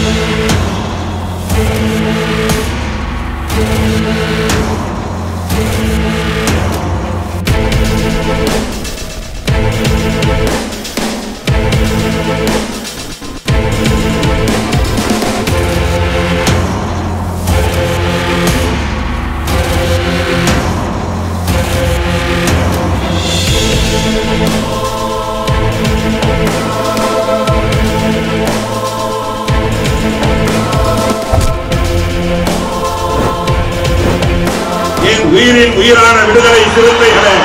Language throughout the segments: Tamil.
உயிரின் உயிரான விடுதலை சிறுத்தைகளே,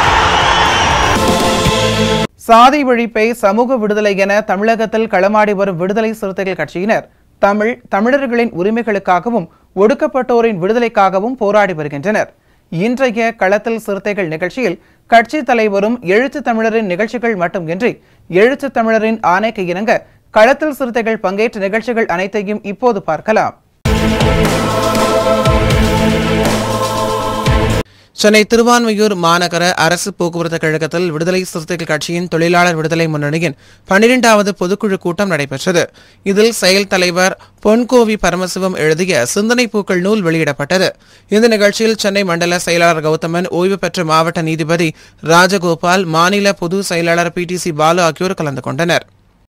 சாதி ஒழிப்பை சமூக விடுதலை என தமிழகத்தில் களமாடி வரும் விடுதலை சிறுத்தைகள் கட்சியினர் தமிழர்களின் உரிமைகளுக்காகவும் ஒடுக்கப்பட்டோரின் விடுதலைக்காகவும் போராடி வருகின்றனர். இன்றைய களத்தில் சிறுத்தைகள் நிகழ்ச்சியில் கட்சி தலைவரும் எழுத்து தமிழரின் நிகழ்ச்சிகள் மட்டுமின்றி எழுத்து தமிழரின் ஆணைக்கு இணங்க களத்தில் சிறுத்தைகள் பங்கேற்ற நிகழ்ச்சிகள் அனைத்தையும் இப்போது பார்க்கலாம். சென்னை திருவான்மையூர் மாநகர அரசு போக்குவரத்து கழகத்தில் விடுதலை சிறுத்தைகள் கட்சியின் தொழிலாளர் விடுதலை முன்னணியின் 12வது பொதுக்குழு கூட்டம் நடைபெற்றது. இதில் செயல் தலைவர் பொன்கோவி பரமசிவம் எழுதிய சிந்தனை பூக்கள் நூல் வெளியிடப்பட்டது. இந்த நிகழ்ச்சியில் சென்னை மண்டல செயலாளர் கௌதமன், ஓய்வு பெற்ற மாவட்ட நீதிபதி ராஜகோபால், மாநில பொது செயலாளர் PTC பாலு ஆகியோர் கலந்து கொண்டனர்.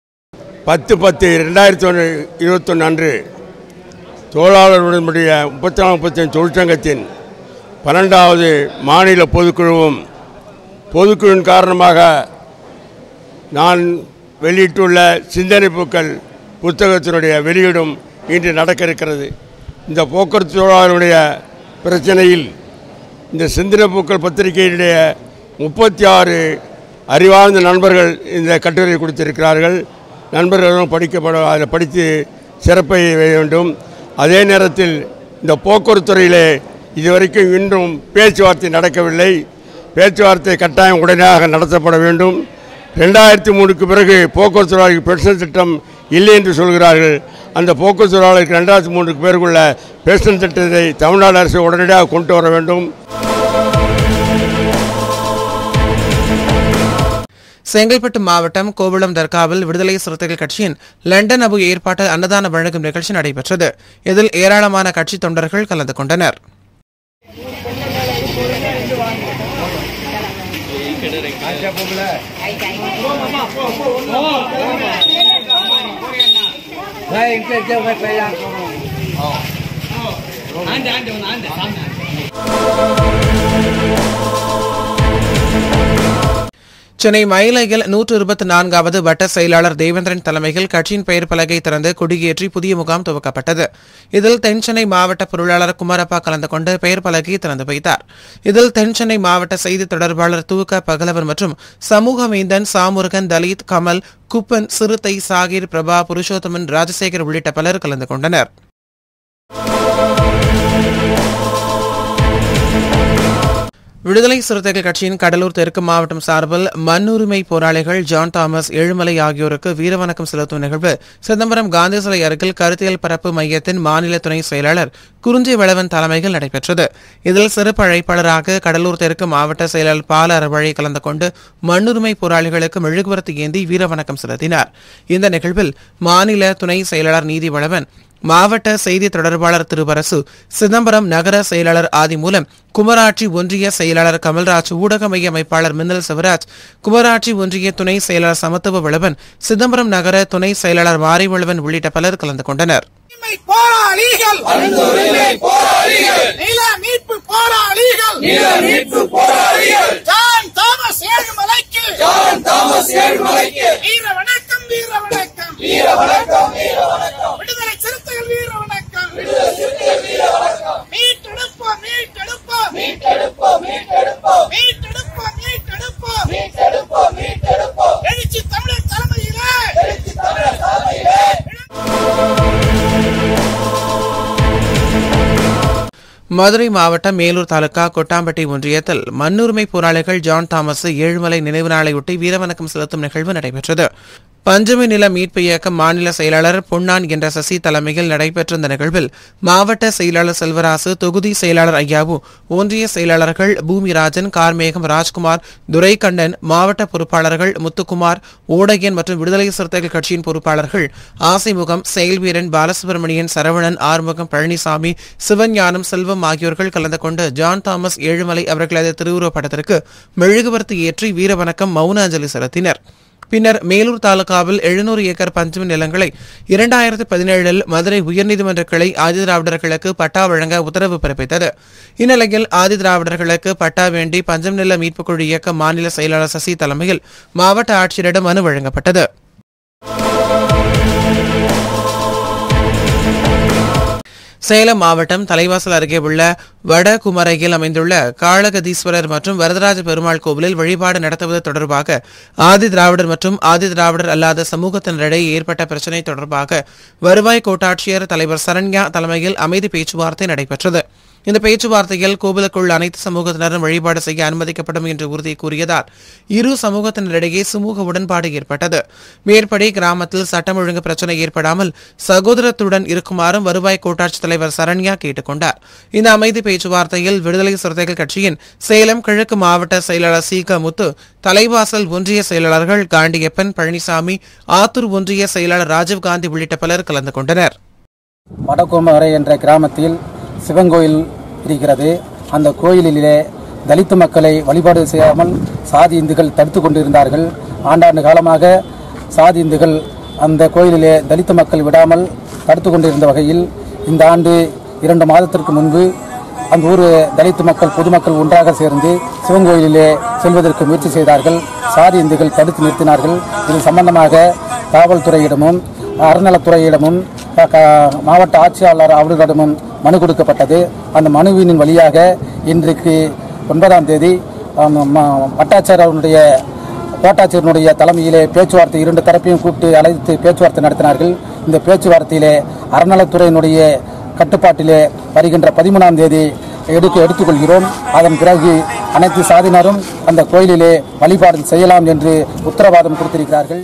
10/10/2021 அன்று தொழிலாளர் விடுதலை 34-35 தொழிற்சங்கத்தின் 12வது மாநில பொதுக்குழுவின் காரணமாக நான் வெளியிட்டுள்ள சிந்தனை பூக்கள் புத்தகத்தினுடைய வெளியீடும் இன்று நடக்க இருக்கிறது. இந்த போக்குவரத்து தொழிலாளருடைய பிரச்சனையில் இந்த சிந்தனை பூக்கள் பத்திரிகையினுடைய 36 அறிவார்ந்த நண்பர்கள் இந்த கட்டுரை கொடுத்திருக்கிறார்கள். நண்பர்களும் அதில் படித்து சிறப்பை வேண்டும். அதே நேரத்தில் இந்த போக்குவரத்து துறையிலே இதுவரைக்கும் இன்றும் பேச்சுவார்த்தை நடக்கவில்லை. பேச்சுவார்த்தை கட்டாயம் உடனடியாக நடத்தப்பட வேண்டும். 2003க்கு பிறகு போக்குவரத்து தொழிலாளர்களுக்கு பென்ஷன் திட்டம் இல்லை என்று சொல்கிறார்கள். அந்த போக்குவரத்து தொழிலாளர்களுக்கு 2003க்கு பிறகுள்ள பென்ஷன் திட்டத்தை தமிழ்நாடு அரசு உடனடியாக கொண்டு வர வேண்டும். செங்கல்பட்டு மாவட்டம் கோவளம் தர்காவில் விடுதலை சிறுத்தைகள் கட்சியின் லண்டன் அபு ஏற்பாட்டில் அன்னதான வழங்கும் நிகழ்ச்சி நடைபெற்றது. இதில் ஏராளமான கட்சி தொண்டர்கள் கலந்து கொண்டனர். சென்னை மயிலையில் 124வது வட்ட செயலாளர் தேவேந்திரன் தலைமையில் கட்சியின் பெயர் பலகை திறந்து கொடியேற்றி புதிய முகாம் துவக்கப்பட்டது. இதில் தென்சென்னை மாவட்ட பொருளாளர் குமாரப்பா கலந்து கொண்டு பெயர் பலகையை திறந்து வைத்தார். இதில் தென்சென்னை மாவட்ட செய்தி தொடர்பாளர் தூக்க பகலவன் மற்றும் சமூக வேந்தன் சாமுருகன், தலித், கமல், குப்பன், சிறுத்தை, சாகிர், பிரபா, புருஷோத்தமன், ராஜசேகர் உள்ளிட்ட பலர் கலந்து கொண்டனர். விடுதலை சிறுத்தைகள் கட்சியின் கடலூர் தெற்கு மாவட்டம் சார்பில் மண்ணுரிமை போராளிகள் ஜான் தாமஸ், ஏழுமலை ஆகியோருக்கு வீரவணக்கம் செலுத்தும் நிகழ்வு சிதம்பரம் காந்தி சிலை அருகில் கருத்தியல் பரப்பு மையத்தின் மாநில துணை செயலாளர் குறிஞ்சி வளவன் தலைமையில் நடைபெற்றது. இதில் சிறப்பு அழைப்பாளராக கடலூர் தெற்கு மாவட்ட செயலாளர் பால அறவழி கலந்து கொண்டு மண்ணுரிமை போராளிகளுக்கு மெழுகுவர்த்தி ஏந்தி வீரவணக்கம் செலுத்தினார். இந்த நிகழ்வில் மாநில துணை செயலாளர் நீதி வளவன், மாவட்ட செய்தி தொடர்பாளர் திருவரசு, சிதம்பரம் நகர செயலாளர் ஆதிமூலம், குமராட்சி ஒன்றிய செயலாளர் கமல்ராஜ், ஊடக மைய அமைப்பாளர் மின்னல் சிவராஜ், குமராட்சி ஒன்றிய துணை செயலாளர் சமத்துவ வளவன், சிதம்பரம் நகர துணை செயலாளர் மாரிவளவன் உள்ளிட்ட பலர் கலந்து கொண்டனர். மதுரை மாவட்டம் மேலூர் தாலுகா கொட்டாம்பட்டி ஒன்றியத்தில் மண்ணுரிமை போராளிகள் ஜான் தாமஸ், ஏழுமலை நினைவு நாளையொட்டி வீரவணக்கம் செலுத்தும் நிகழ்வு நடைபெற்றது. பஞ்சமி நில மீட்பு இயக்க மாநில செயலாளர் பொன்னான் என்ற சசி தலைமையில் நடைபெற்ற இந்த நிகழ்வில் மாவட்ட செயலாளர் செல்வராசு, தொகுதி செயலாளர் ஐயாவு, ஒன்றிய செயலாளர்கள் பூமிராஜன், கார்மேகம், ராஜ்குமார், துரைக்கண்ணன், மாவட்ட பொறுப்பாளர்கள் முத்துக்குமார், ஓடையன் மற்றும் விடுதலை சிறுத்தைகள் கட்சியின் பொறுப்பாளர்கள் ஆசைமுகம், செயல்வீரன், பாலசுப்ரமணியன், சரவணன், ஆறுமுகம், பழனிசாமி, சிவஞானம், செல்வம் ஆகியோர்கள் கலந்து கொண்டு ஜான் தாமஸ் ஏழுமலை அவர்களது திருவுருவப் படத்திற்கு மெழுகுவர்த்தி ஏற்றி வீரவணக்கம், மௌன அஞ்சலி செலுத்தினர். பின்னர் மேலூர் தாலுகாவில் 700 ஏக்கர் பஞ்சமி நிலங்களை 2017 மதுரை உயர்நீதிமன்ற கிளை ஆதிதிராவிடர்களுக்கு பட்டா வழங்க உத்தரவு பிறப்பித்தது. இந்நிலையில் ஆதிதிராவிடர்களுக்கு பட்டா வேண்டி பஞ்சமி நில மீட்புக்குழு இயக்க மாநில செயலாளர் சசி தலைமையில் மாவட்ட ஆட்சியரிடம் மனு வழங்கப்பட்டது. சேலம் மாவட்டம் தலைவாசல் அருகே உள்ள வடகுமரையில் அமைந்துள்ள காளகதீஸ்வரர் மற்றும் வரதராஜ பெருமாள் கோவிலில் வழிபாடு நடத்துவது தொடர்பாக ஆதி திராவிடர் மற்றும் ஆதி திராவிடர் அல்லாத சமூகத்தினரிடையே ஏற்பட்ட பிரச்சினை தொடர்பாக வருவாய் கோட்டாட்சியர் தலைவர் சரண்யா தலைமையில் அமைதி பேச்சுவார்த்தை நடைபெற்றது. இந்த பேச்சுவார்த்தையில் கோவிலுக்குள் அனைத்து சமூகத்தினரும் வழிபாடு செய்ய அனுமதிக்கப்படும் என்று உறுதி கூறியதால் இரு சமூகத்தினரிடையே சுமூக உடன்பாடு ஏற்பட்டது. மேற்படி கிராமத்தில் சட்டம் ஒழுங்கு பிரச்சினை ஏற்படாமல் சகோதரத்துடன் இருக்குமாறும் வருவாய் கோட்டாட்சி தலைவர் சரண்யா கேட்டுக் கொண்டார். இந்த அமைதி பேச்சுவார்த்தையில் விடுதலை சிறுத்தைகள் கட்சியின் சேலம் கிழக்கு மாவட்ட செயலாளர் சீக முத்து, தலைவாசல் ஒன்றிய செயலாளர்கள் காண்டியப்பன், பழனிசாமி, ஆத்தூர் ஒன்றிய செயலாளர் ராஜீவ்காந்தி உள்ளிட்ட பலர் கலந்து கொண்டனர். வடகுமரை என்ற கிராமத்தில் சிவன் கோயில் இருக்கிறது. அந்த கோயிலிலே தலித்து மக்களை வழிபாடு செய்யாமல் சாதி இந்துக்கள் தடுத்து கொண்டிருந்தார்கள். ஆண்டாண்டு காலமாக சாதி இந்துக்கள் அந்த கோயிலிலே தலித்து மக்கள் விடாமல் தடுத்து கொண்டிருந்த வகையில் இந்த ஆண்டு 2 மாதத்திற்கு முன்பு அந்த ஊர் தலித்து மக்கள் பொதுமக்கள் ஒன்றாக சேர்ந்து சிவன் கோயிலிலே செல்வதற்கு முயற்சி செய்தார்கள். சாதி இந்துக்கள் தடுத்து நிறுத்தினார்கள். இது சம்பந்தமாக காவல்துறையிடமும் அறநிலத்துறையிடமும் மாவட்ட ஆட்சியாளர் அவர்களிடமும் மனு கொடுக்கப்பட்டது. அந்த மனுவின் வழியாக இன்றைக்கு 9ஆம் தேதி கோட்டாட்சியருடைய தலைமையிலே பேச்சுவார்த்தை 2 தரப்பையும் கூப்பிட்டு அழைத்து பேச்சுவார்த்தை நடத்தினார்கள். இந்த பேச்சுவார்த்தையிலே அறநிலத்துறையினுடைய கட்டுப்பாட்டிலே வருகின்ற 13ஆம் தேதி எடுத்துக்கொள்கிறோம். அதன் பிறகு அனைத்து சாதியினரும் அந்த கோயிலிலே வழிபாடு செய்யலாம் என்று உத்தரவாதம் கொடுத்திருக்கிறார்கள்.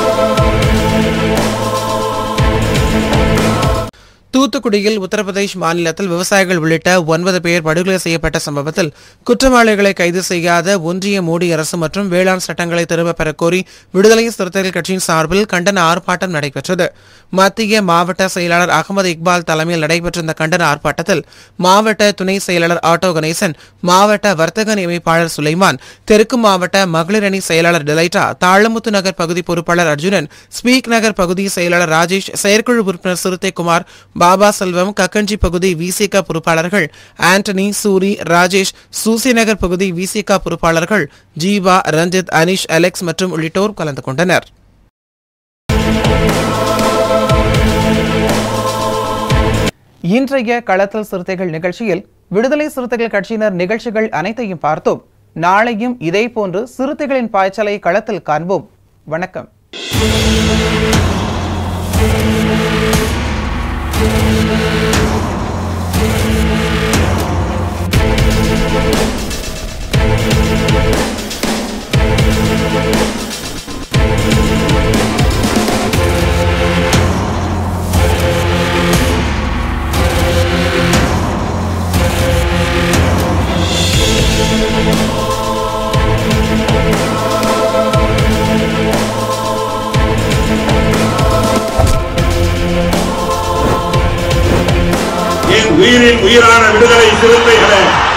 தூத்துக்குடியில் உத்தரப்பிரதேஷ் மாநிலத்தில் விவசாயிகள் உள்ளிட்ட 9 பேர் படுகொலை செய்யப்பட்ட சம்பவத்தில் குற்றவாளிகளை கைது செய்யாத ஒன்றிய மோடி அரசு மற்றும் வேளாண் சட்டங்களை திரும்பப் பெறக் கோரி விடுதலை சிறுத்தைகள் கட்சியின் சார்பில் கண்டன ஆர்ப்பாட்டம் நடைபெற்றது. மத்திய மாவட்ட செயலாளர் அகமது இக்பால் தலைமையில் நடைபெற்ற இந்த கண்டன ஆர்ப்பாட்டத்தில் மாவட்ட துணை செயலாளர் ஆட்டோ கணேசன், மாவட்ட வர்த்தக நியமிப்பாளர் சுலைமான், தெற்கு மாவட்ட மகளிர் அணி செயலாளர் டெலைட்டா, தாழமுத்து நகர் பகுதி பொறுப்பாளர் அர்ஜுனன், ஸ்பீக் நகர் பகுதி செயலாளர் ராஜேஷ், செயற்குழு உறுப்பினர் சிறுத்தைக்குமார், பாபா செல்வம், கக்கஞ்சி பகுதி விசிக பொறுப்பாளர்கள் ஆண்டனி, சூரி, ராஜேஷ், சூசி நகர் பகுதி விசிக பொறுப்பாளர்கள் ஜீவா, ரஞ்சித், அனிஷ், அலெக்ஸ் மற்றும் உள்ளிட்டோர் கலந்து கொண்டனர். இன்றைய களத்தல் சிறுத்தைகள் நிகழ்ச்சியில் விடுதலை சிறுத்தைகள் கட்சியினர் நிகழ்ச்சிகள் அனைத்தையும் பார்த்தோம். நாளையும் இதேபோன்று சிறுத்தைகளின் பாய்ச்சலை களத்தில் காண்போம். வணக்கம். உயிரின் உயிரான விடுதலை சிறுத்தைகளே,